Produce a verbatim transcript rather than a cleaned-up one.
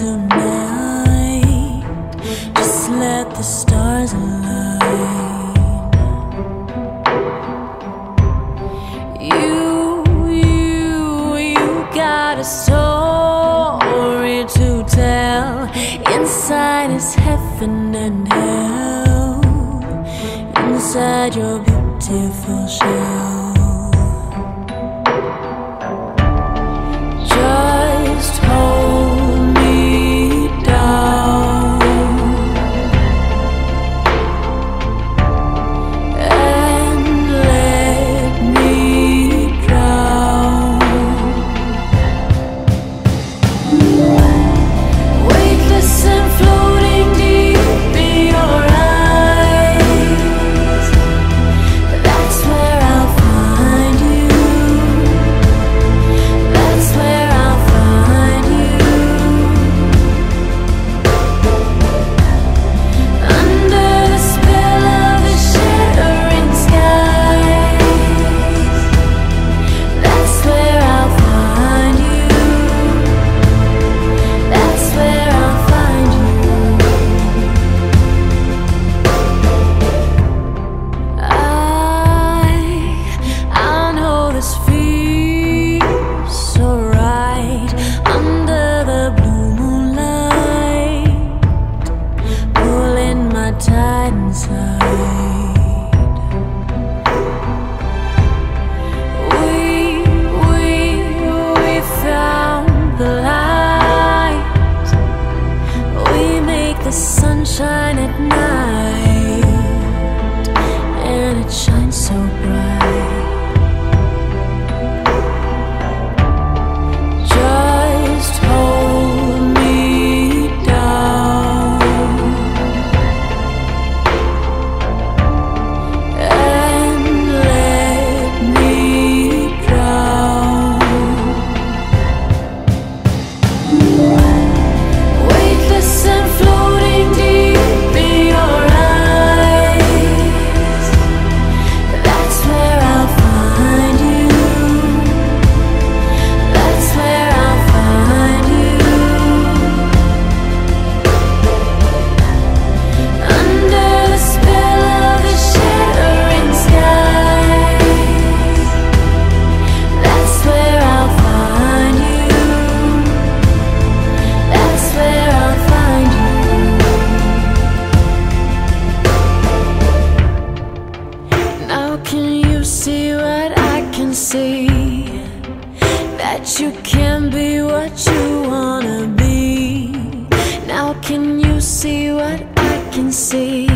tonight. Just let the stars align. You, you, you got a story to tell. Inside is heaven and hell, inside your beautiful shell. Just hold me down and let me drown. Weightless and floating deep in your eyes, that's where I'll find you. That's where I'll find you. Under the spell of the shattering skies, that's where I'll find you. That's where I'll find you. I, I know this feels so right under the blue moonlight, pulling my tide inside. We, we, we found the light. We make the sunshine at night, and it shines so bright. Just hold me down and let me drown. Weightless and floating deep in your eyes, that's where I'll find you. That's where I'll find you. Under the spell of the shattering skies, that's where I'll find you. That's where I'll find you. Now can you see what I can see? That you can be what you wanna be. Now can you see what I can see?